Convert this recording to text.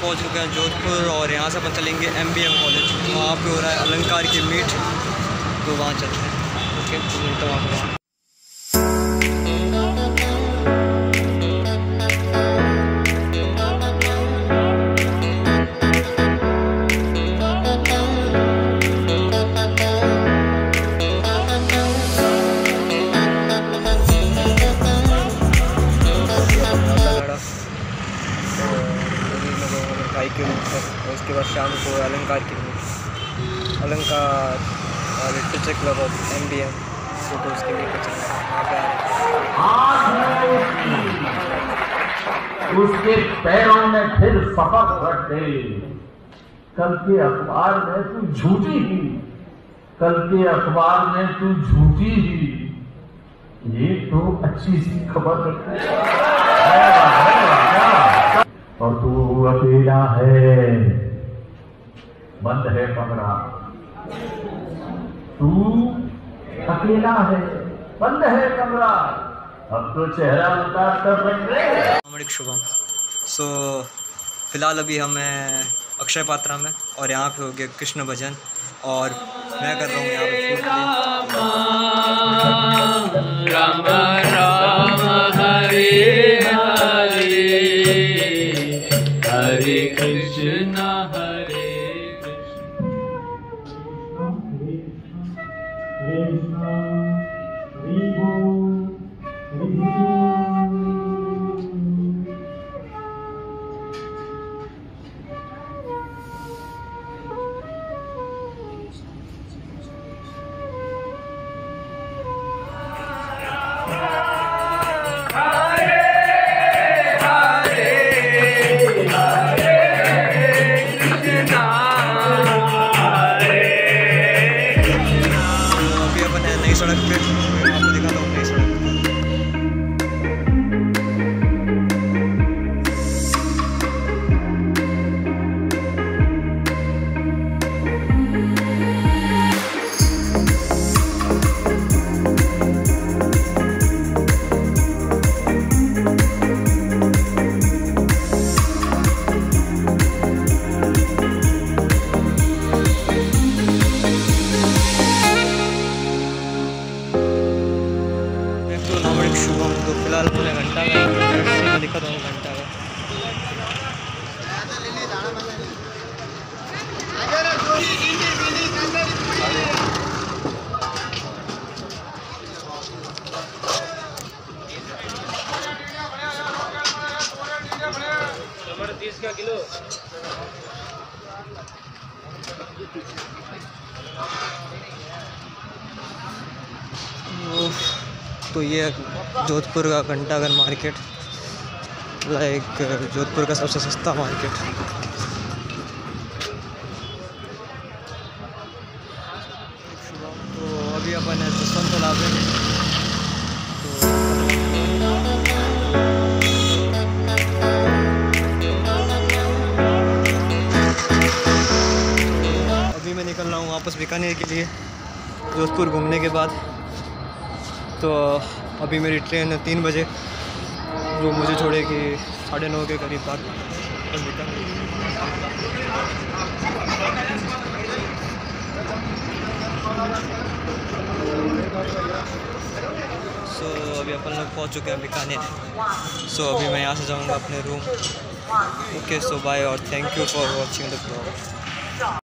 पहुंच चुके हैं जोधपुर और यहाँ से अपन चलेंगे MBM कॉलेज। वहाँ पे हो रहा है अलंकार की मीट, तो वहाँ चलते हैं। ओके, तो मिलता हूँ वहाँ। के ऊपर और उसके बाद शाम को अलंकार की Alankar literature club of MBM photo उसके लिए वहाँ पे आ रहे हैं। उसके पैरों में फिर सपक रख दे। कल के अखबार में तू झूठी ही, कल के अखबार में तू झूठी ही, ये तो अच्छी सी खबर और तू अकेला है, बंद है कमरा, तू अकेला है, बंद है कमरा, अब तो चेहरा उतार कर रख दे। शुभम। सो फिलहाल अभी हम हैं अक्षय पात्रा में और यहाँ पे हो गया कृष्ण भजन और मैं कर रहा हूँ यहाँ पे राम राम हरे हरे हरे कृष्ण हरे सड़क पे आपको दिखाता हूँ नई सड़क। शुभम तो फिलहाल अपने घंटा का दिखा दो घंटा का टमाटर 30 का किलो। तो ये जोधपुर का घंटाघर मार्केट, लाइक जोधपुर का सबसे सस्ता मार्केट। तो अभी अपन है जसवंत तालाब में, तो अभी मैं निकल रहा हूँ वापस बीकानेर के लिए जोधपुर घूमने के बाद। तो अभी मेरी ट्रेन है 3 बजे जो मुझे छोड़ेगी 9:30 के करीब तक। सो अभी अपन लोग पहुँच चुके हैं बीकानेर। सो अभी मैं यहाँ से जाऊँगा अपने रूम। ओके, सो बाय और thank you for watching the blog.